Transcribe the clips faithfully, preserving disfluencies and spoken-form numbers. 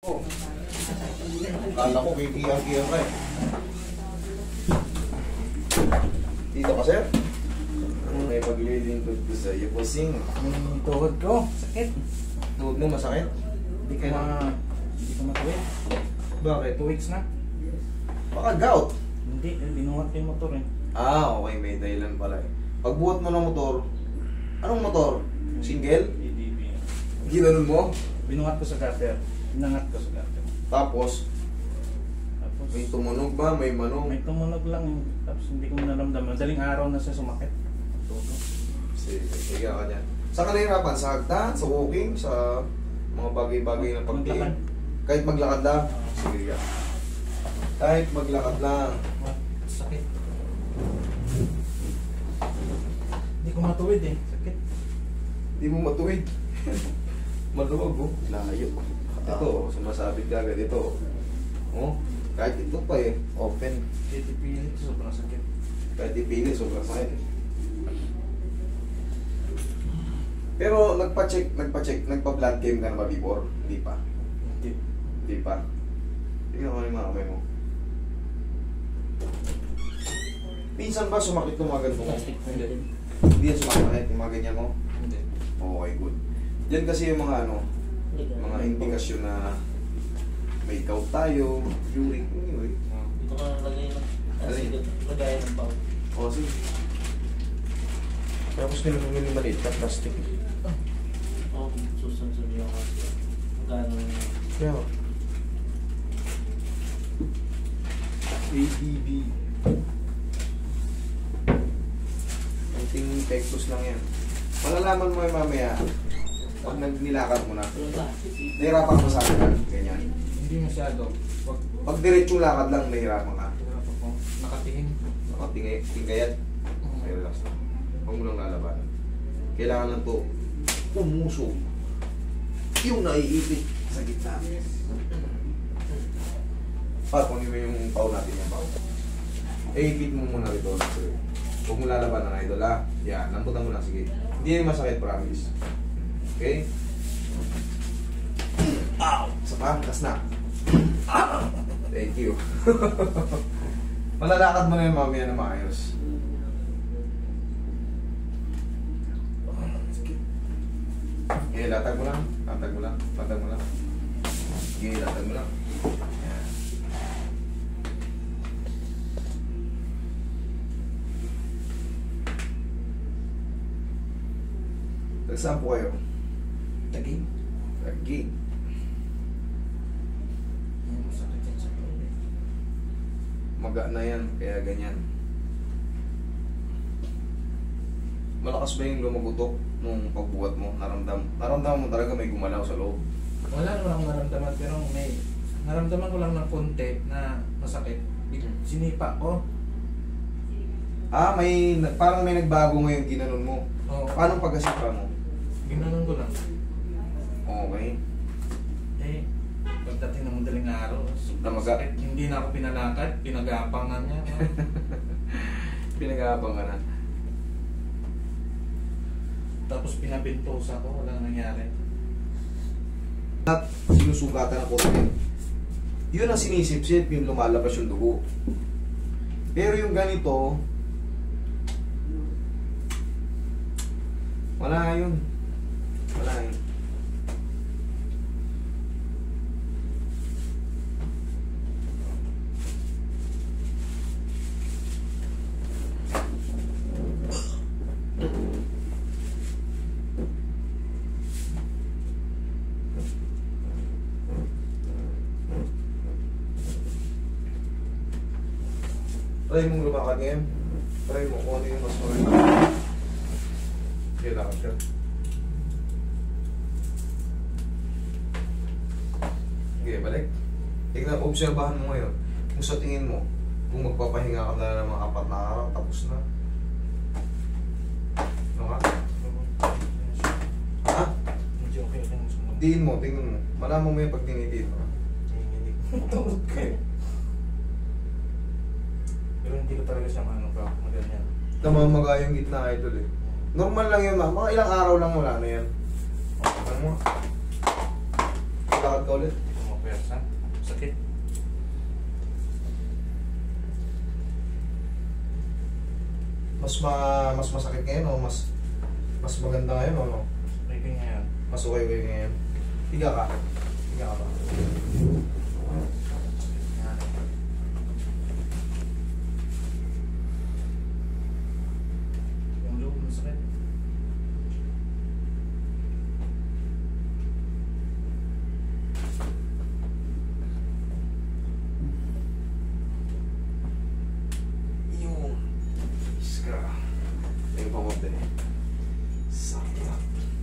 Oh. Kala ko kikiyang-kiyang ka eh. Dito ka, sir? May paglilingkod ko sa iyo, bossing. Yung tuhod ko, sakit. Tuhod mo masakit? Hindi ko ma... Hindi ko matuwid. Bakit? Two weeks na. Baka gout. Hindi, eh, binuhat ko yung motor eh. Ah, okay. May dahilan pala eh. Pagbuhat mo ng motor, anong motor? Single? A D B. Ginanon mo? Binuhat ko sa gutter. Binangat ko sa gutter. Tapos, Tapos, may tumunog ba? May manong? may tumunog lang. Tapos hindi ko naramdaman. Madaling araw na siya sumakit. Todo. Sige, sige ka dyan. Saan ka nahirapan? Sa hagdan? Sa walking? Sa mga bagay-bagay na pagtingin? Kahit maglakad lang? Sige ka. Kahit maglakad lang. Sakit. Hindi ko matuwid eh. Sakit. Hindi mo matuwid. Maluwag oh. Layo. Ito, sumasabit ka agad ito. Oh, kahit ito pa eh. Open. Kahit ipilit, sobrang sakit. Kahit ipili, sobrang sakit. Pero nagpa-check, nagpa-check, nagpa-blood chem ka na ba before? Hindi pa. Hindi. Hindi pa. Tingnan ko yung mga kamay mo. Minsan ba sumakit yung mga ganito mo? Hindi. Hindi yan sumakit yung mga ganyan mo? Hindi. Okay, good. Yan kasi yung mga ano, mga indikasyon na may gout tayo, uric, anyway. Dito ka nalagay ng Alin? lagayan ng pao. O, sige. Tapos nilagay yung maliit na plastic. Oo, susunod sa iyo kasi. Magkano yung... Kaya A D B. Konting pectus lang yan. Malalaman mo yung mamaya pag nagnilakad mo na. Nahirapan ko sa akin. Ganyan. Hindi masyado. Wag, Pag diretsong lakad lang, nahirapan ka. wala pa po. Nakatingin. Nakatingay, tingayat. Ay, relax lang. Huwag mo lang lalaban. Kailangan lang to umusog. Yung naiipit sa gitna. Par, kung mo yung pao natin yung pao. Iipit mo muna rito. Huwag mo lalaban ng idol ha. Yan, lamputan mo lang. Sige. Hindi yung masakit, promise. Okay? Ow! Isa pa, tas na. Thank you. Malalakad mo na yung mamaya na maayos. Okay, latag mo lang. Latag mo lang. Latag mo lang. Okay, latag mo lang. Yan. Saan po kayo? Taging. Lagi. Yung masakit yan sa pwede. Maga na yan, kaya ganyan. Malakas ba yung lumagutok nung pagbuhat mo? Naramdam, naramdaman mo talaga may gumalaw sa loob? Wala naman akong naramdaman, pero may naramdaman ko lang ng konti na masakit. Sinipa ko. Ah, may, parang may nagbago ngayon ginanon mo. Oo. Paano pagkasipa mo? Ginanon ko lang. Okay. Eh, pagdating ng madaling araw, sobrang Namaga. sakit. Hindi na ako pinalakad, pinag-aapangan niya. No? Pinag-aabang ka na. Tapos pinabintos ako, walang nangyari. At sinusugatan ako rin. Yun ang sinisip-sip, yung lumalabas yung dugo. Pero yung ganito, wala yun. Wala yun. Try mong lumakad ngayon. Try mo kung ano yung mas maganda. Kailangan ka. Okay, balik. Tignan, obserbahan mo ngayon. Kung sa tingin mo, kung magpapahinga ka na ng mga apat na araw, tapos na. Ano ka? Ha? Medyo okay lang sumunod. Tingin mo, tingnan mo. Malaman mo yung pag tinitin mo. Okay. Pero hindi ko talaga siya ano ka, maganyan. Namamaga yung gitna idol eh. Normal lang yun, ma. Mga ilang araw lang wala na yan. Ano mo? Lakad ka ulit. Okay. Pwersa. Sakit. Mas ma mas masakit ngayon o mas mas maganda ngayon o no? Maybe ngayon. Mas okay kayo ngayon. Higa ka. Higa ka ba? Yan. Yung loob ng sakit. Yung iska. Yung pamote. Sakit.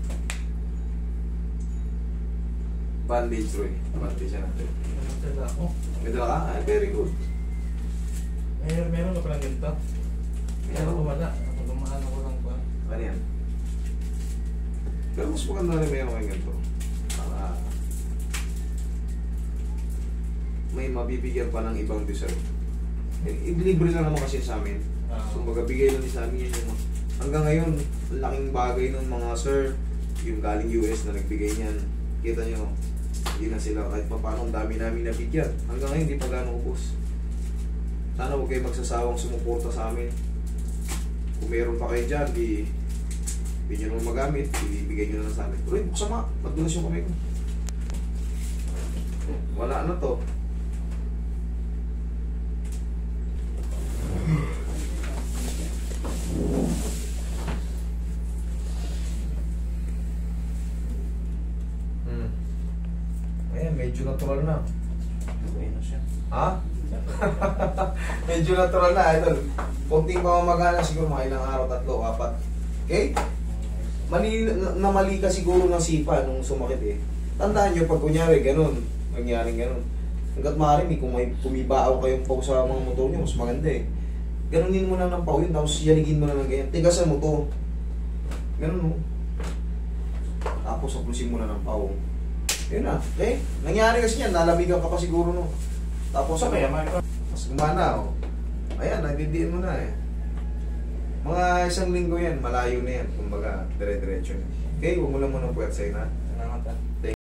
Bandage, Roy. Bandage na natin. Nagtala ako. May dala ka? Ay, very good. Meron, meron ka palang ganito? Meron Meron. ko wala. Ako gumaan ako lang pa. Ano yan? Pero mas maganda rin meron kayo ganito. Para may mabibigyan pa ng ibang deserve. Eh, i-delivery lang naman kasi sa amin. Ah. So magabigay lang din sa amin yan yung hanggang ngayon, ang laking bagay ng mga sir, yung galing U S na nagbigay niyan. Kita nyo, hindi na sila kahit pa paano, ang dami namin nabigyan. Hanggang ngayon, hindi pa gano'ng ubos. Sana huwag kayo magsasawang sumuporta sa amin. Kung meron pa kayo dyan, di, di nyo naman magamit, ibibigay nyo na lang sa amin. Pero buksan ma, magdulas yung kamay ko. Wala na to. Hmm. Ayan, medyo natural na. Okay na siya. Ha? Medyo natural na, idol. Konting pamamagana siguro mga ilang araw, tatlo, apat. Okay? Mali, na, namali ka siguro ng sipa nung sumakit eh. Tandaan nyo, pag kunyari, ganun, nangyaring ganun. Hanggat maaari, may kung may kumibaaw kayong pau sa mga motor nyo, mas maganda eh. Ganunin mo lang ng pau yun, tapos yaligin mo na ng ganyan. Tigasan mo to. Ganun mo. Tapos aplusin mo na ng pau. Yun na, okay? Nangyari kasi yan, nalamigan ka pa siguro no. Tapos So, ano, kaya mga mas gumana oh. Ayan, nagdidiin mo na eh. Mga isang linggo yan, malayo na yan. Kumbaga, dire-diretso na. Okay, huwag mo lang muna puwersa yun ha. salamat ah.